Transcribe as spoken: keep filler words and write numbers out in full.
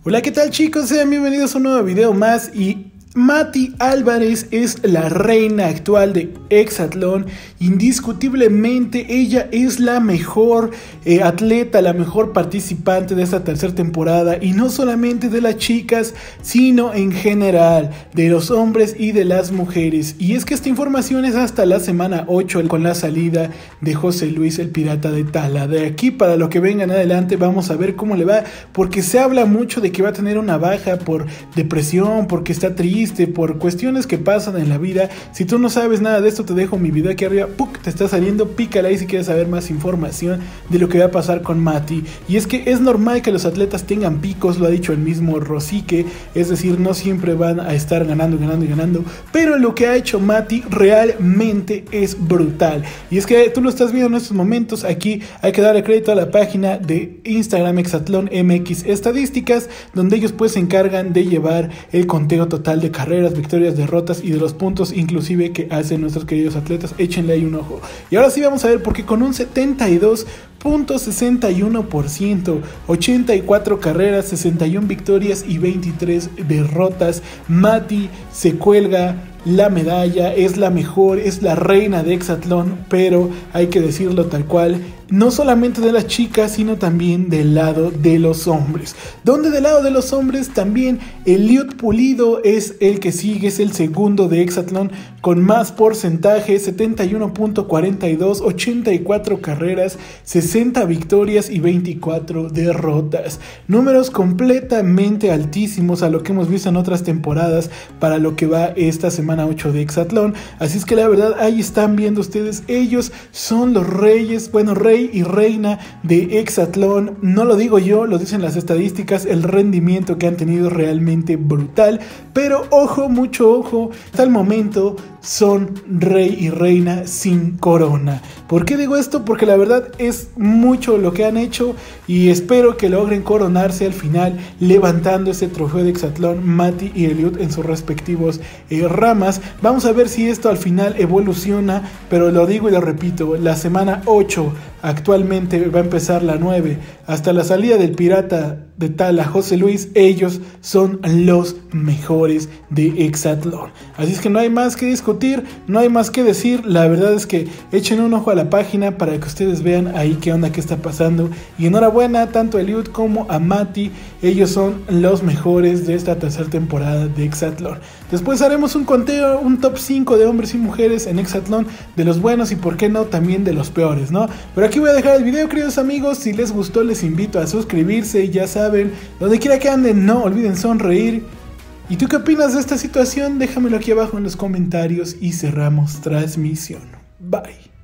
Hola, ¿qué tal, chicos? Sean bienvenidos a un nuevo video más. Y Mati Álvarez es la reina actual de Hexatlón. Indiscutiblemente ella es la mejor eh, atleta, la mejor participante de esta tercera temporada, y no solamente de las chicas, sino en general de los hombres y de las mujeres. Y es que esta información es hasta la semana ocho, con la salida de José Luis, el pirata de Tala. De aquí para lo que vengan adelante vamos a ver cómo le va, porque se habla mucho de que va a tener una baja por depresión, porque está triste, por cuestiones que pasan en la vida. Si tú no sabes nada de esto, te dejo mi video aquí arriba, ¡puc! Te está saliendo, pícala ahí si quieres saber más información de lo que va a pasar con Mati. Y es que es normal que los atletas tengan picos, lo ha dicho el mismo Rosique, es decir, no siempre van a estar ganando, ganando y ganando, pero lo que ha hecho Mati realmente es brutal. Y es que tú lo estás viendo en estos momentos. Aquí hay que darle crédito a la página de Instagram Hexatlón M X Estadísticas, donde ellos pues se encargan de llevar el conteo total de carreras, victorias, derrotas y de los puntos inclusive que hacen nuestros queridos atletas. Échenle ahí un ojo. Y ahora sí vamos a ver por qué con un setenta y dos punto sesenta y uno por ciento, ochenta y cuatro carreras, sesenta y una victorias y veintitrés derrotas, Mati se cuelga la medalla, es la mejor, es la reina de Hexatlón. Pero hay que decirlo tal cual, no solamente de las chicas, sino también del lado de los hombres, donde del lado de los hombres también Eliud Pulido es el que sigue, es el segundo de Hexatlón con más porcentaje, setenta y uno punto cuarenta y dos, ochenta y cuatro carreras, sesenta victorias y veinticuatro derrotas, números completamente altísimos a lo que hemos visto en otras temporadas para lo que va esta semana ocho de Hexatlón. Así es que la verdad, ahí están viendo ustedes, ellos son los reyes, bueno, rey y reina de Hexatlón. No lo digo yo, lo dicen las estadísticas. El rendimiento que han tenido es realmente brutal, pero ojo, mucho ojo, hasta el momento son rey y reina sin corona. ¿Por qué digo esto? Porque la verdad es mucho lo que han hecho, y espero que logren coronarse al final levantando ese trofeo de Hexatlón Mati y Eliud en sus respectivos eh, ramas. Vamos a ver si esto al final evoluciona, pero lo digo y lo repito, la semana ocho, actualmente va a empezar la nueve, hasta la salida del pirata de Tala, José Luis, ellos son los mejores de Hexatlón. Así es que no hay más que discutir, no hay más que decir. La verdad es que echen un ojo a la página para que ustedes vean ahí qué onda, qué está pasando. Y enhorabuena tanto a Eliud como a Mati, ellos son los mejores de esta tercera temporada de Hexatlón. Después haremos un conteo, un top cinco de hombres y mujeres en Hexatlón, de los buenos y por qué no también de los peores, ¿no? Pero aquí voy a dejar el video, queridos amigos. Si les gustó, les invito a suscribirse. Ya saben, donde quiera que anden, no olviden sonreír. ¿Y tú qué opinas de esta situación? Déjamelo aquí abajo en los comentarios y cerramos transmisión. Bye.